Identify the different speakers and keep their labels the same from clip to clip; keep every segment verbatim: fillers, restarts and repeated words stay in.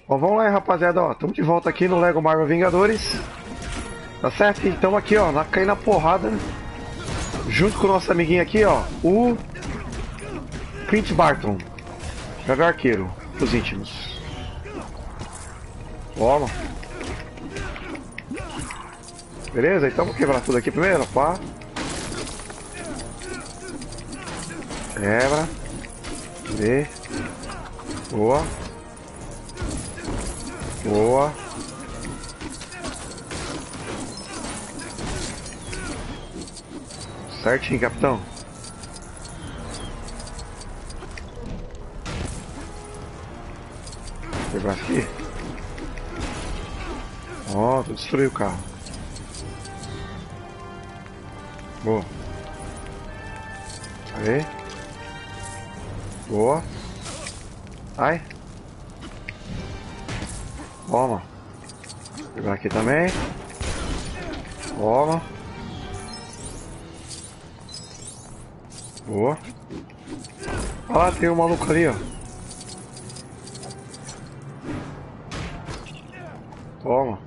Speaker 1: Ó, vamos lá, rapaziada, ó. Tamo de volta aqui no Lego Marvel Vingadores. Tá certo? Então aqui, ó, na, cair na porrada. Junto com o nosso amiguinho aqui, ó. O Clint Barton. Gavião Arqueiro, pros íntimos. Toma. Beleza? Então vou quebrar tudo aqui primeiro, pá. Quebra. Vê. Boa. Boa. Certinho, capitão. Quebrar aqui. Ó, tu destruiu o carro. Boa. Aí. Boa. Ai. Toma. Pegar aqui também. Toma. Boa. Ah, tem um maluco ali, ó. Toma.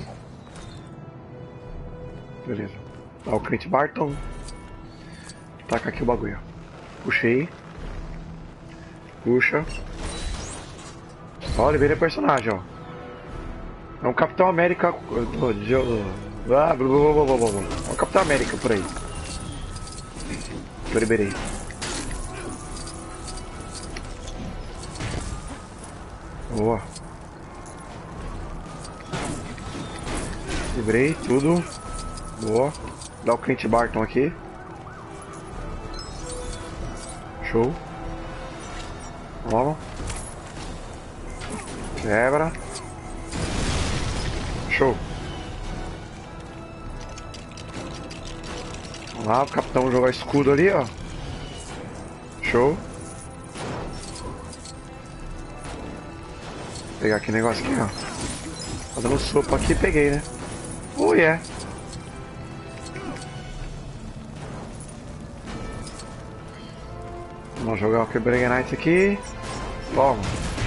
Speaker 1: Beleza. Dá o Clint Barton. Taca aqui o bagulho. Puxei. Puxa. Ó, liberei o personagem, ó. É um Capitão América. Ah, blá, blá, blá, blá, blá. É um Capitão América por aí. Que eu liberei. Boa. Liberei tudo. Boa. Dá o Clint Barton aqui. Show. Toma. Quebra. Show. Vamos lá, o capitão jogar escudo ali, ó. Show. Vou pegar aqui o negócio aqui, ó. Tá dando sopa aqui, peguei, né? Oh, yeah. Vamos jogar o Quebrega Knight aqui. Toma.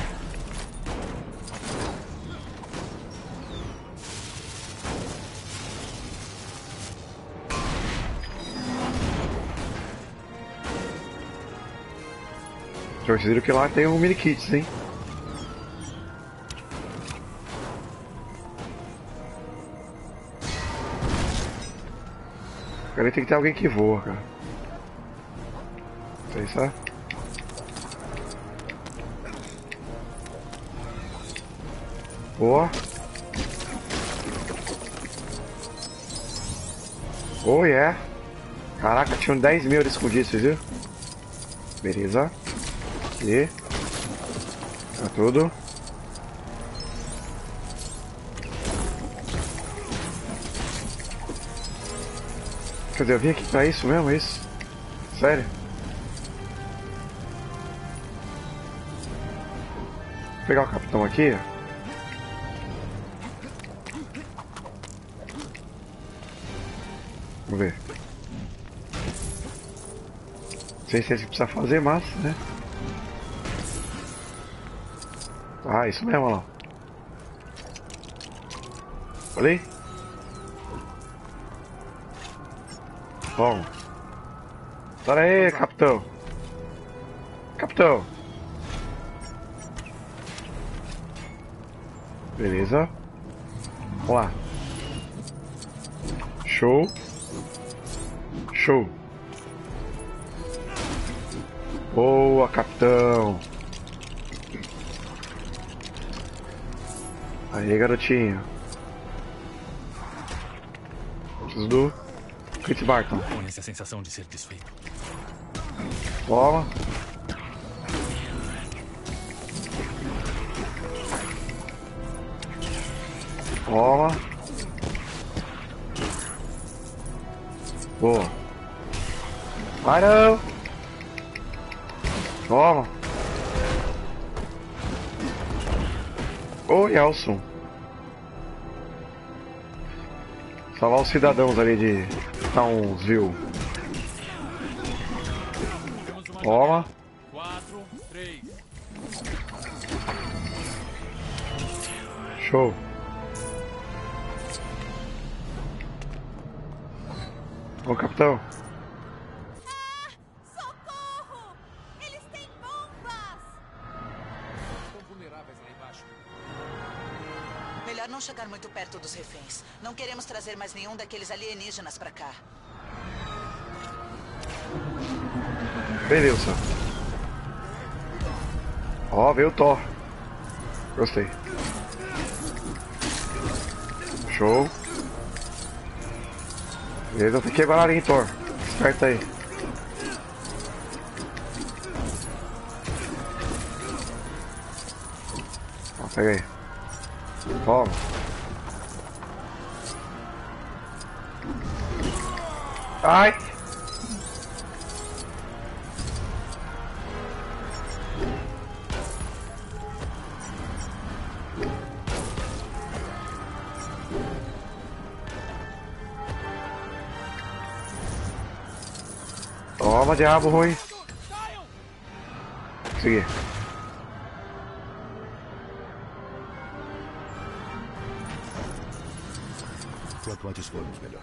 Speaker 1: Vocês viram que lá tem um mini kits, hein? Agora tem que ter alguém que voa, cara. Sei, sabe? Boa. Oh, yeah. Caraca, tinham dez mil escondidos, vocês viram? Beleza. E tá tudo. Quer dizer, eu vim aqui pra isso mesmo, isso? Sério? Vou pegar o capitão aqui. Vamos ver. Não sei se é isso que precisa fazer, mas, né? Ah, isso mesmo, ó. Falei? Bom. Para aí, capitão. Capitão. Beleza. Vamos lá. Show. Show. Boa, capitão. Aí, garotinho. Preciso do Clint Barton.
Speaker 2: Conhece a sensação de ser desfeito.
Speaker 1: Toma. Toma. Boa. Vai não. Toma. Ô, Elson. Salvar os cidadãos ali de Townsville. Toma.
Speaker 2: quatro, três.
Speaker 1: Show. Ô, capitão.
Speaker 3: Ah! Socorro! Eles têm bombas!
Speaker 4: Estão vulneráveis lá embaixo.
Speaker 5: Melhor não chegar muito perto dos reféns. Não queremos trazer mais nenhum daqueles alienígenas pra cá.
Speaker 1: Beleza. Ó, veio o Thor. Gostei. Show. Beleza, eu fiquei balarinho, Thor. Esperta aí. Ó, pega aí. Toma. Ai! Toma, diabo ruim. Consegui.
Speaker 6: Quanto antes formos, melhor.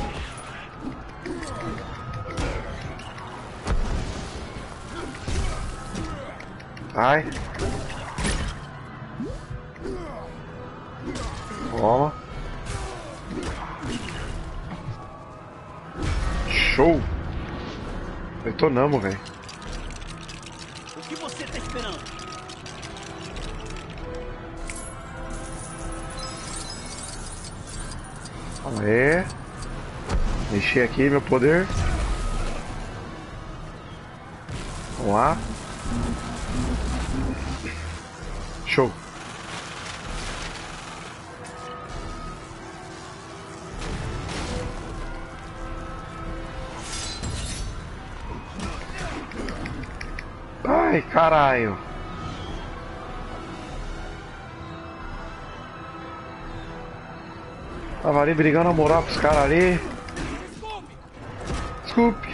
Speaker 1: Ai. Toma. Show. Detonamos, velho.
Speaker 7: O que você tá esperando?
Speaker 1: Vamos aí. Mexer aqui meu poder. Vamos lá. Show. Ai, caralho. Tava ali brigando a moral com os caras ali. Desculpe.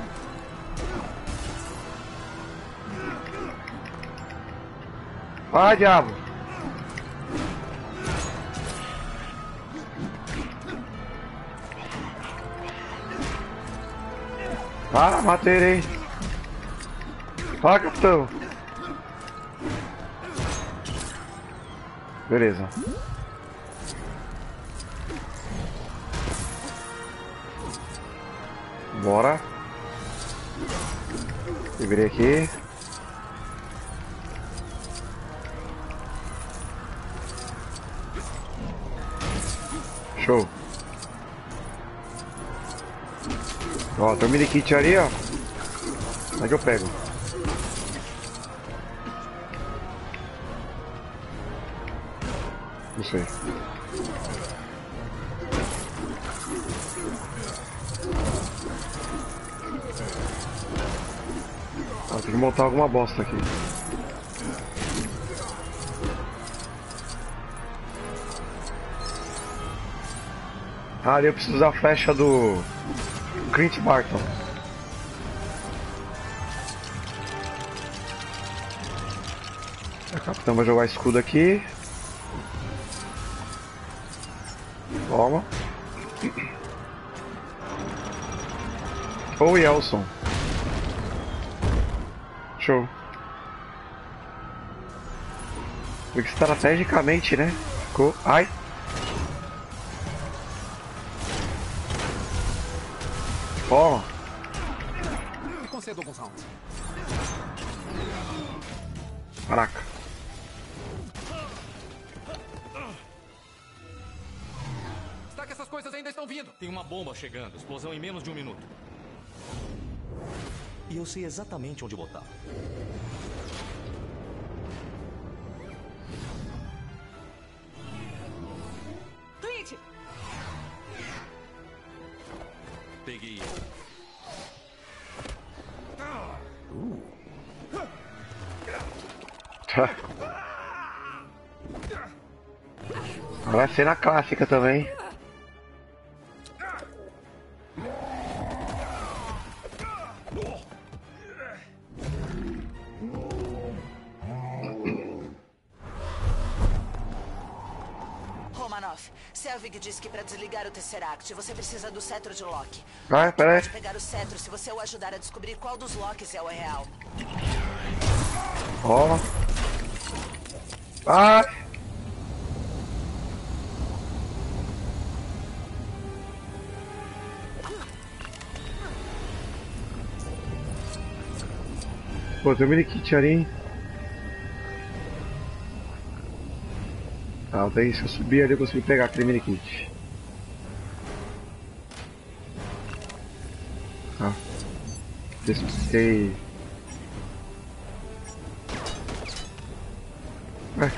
Speaker 1: Vai, diabo. Ah, matei ele aí. Fala, capitão. Beleza. Bora. Liberei aqui. Show. Ó, tem um mini kit ali, ó. Como é que eu pego? Não sei. Ah, tem que montar alguma bosta aqui. Ah, ali eu preciso da flecha do Clint Barton. O capitão vai jogar escudo aqui. Toma. Ou Yelson. Show. Porque estrategicamente, né? Ficou. Ai! Toma!
Speaker 4: Me conceda alguns rounds.
Speaker 1: Caraca.
Speaker 4: Está que essas coisas ainda estão vindo.
Speaker 2: Tem uma bomba chegando. Explosão em menos de um minuto. E eu sei exatamente onde botar.
Speaker 3: Clint!
Speaker 2: Peguei.
Speaker 1: Vai ser na clássica também.
Speaker 5: Dave, Selvig disse que para desligar o Tesseract você precisa do cetro de Loki.
Speaker 1: Vai, peraí.
Speaker 5: Pode pegar o cetro se você o ajudar a descobrir qual dos Lokis é o real.
Speaker 1: Ó. Vai. Pô, tem um mini kit ali, hein? Tá, daí se eu subir ali eu consigo pegar aquele mini kit. Tá. Despistei. É.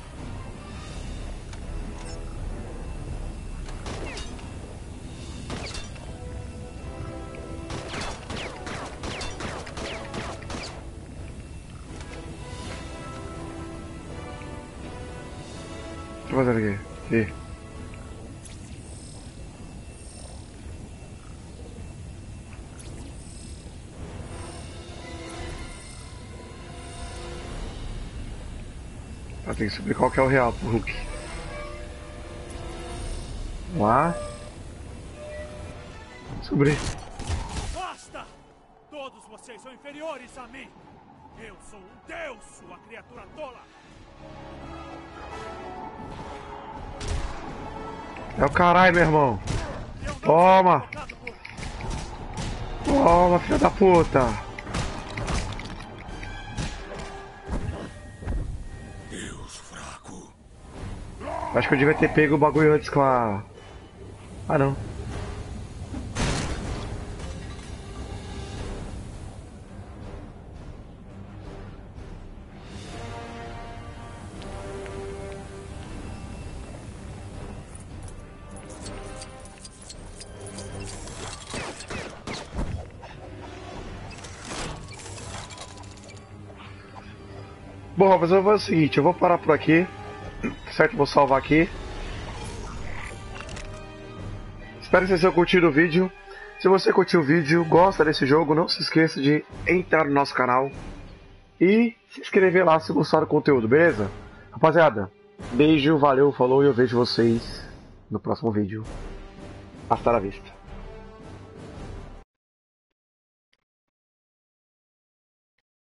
Speaker 1: O que eu tô fazendo aqui? Aqui. Ah, tem que descobrir qual que é o real pro Hulk. Vamos lá. Descobri.
Speaker 7: Basta! Todos vocês são inferiores a mim! Eu sou um deus, sua criatura tola!
Speaker 1: É o caralho, meu irmão. Toma! Toma, filha da puta!
Speaker 6: Deus fraco.
Speaker 1: Acho que eu devia ter pego o bagulho antes com a... Ah, não. Bom, mas eu vou fazer o seguinte, eu vou parar por aqui, certo? Vou salvar aqui. Espero que vocês tenham curtido o vídeo. Se você curtiu o vídeo, gosta desse jogo, não se esqueça de entrar no nosso canal e se inscrever lá se gostar do conteúdo, beleza? Rapaziada, beijo, valeu, falou e eu vejo vocês no próximo vídeo. Hasta la vista.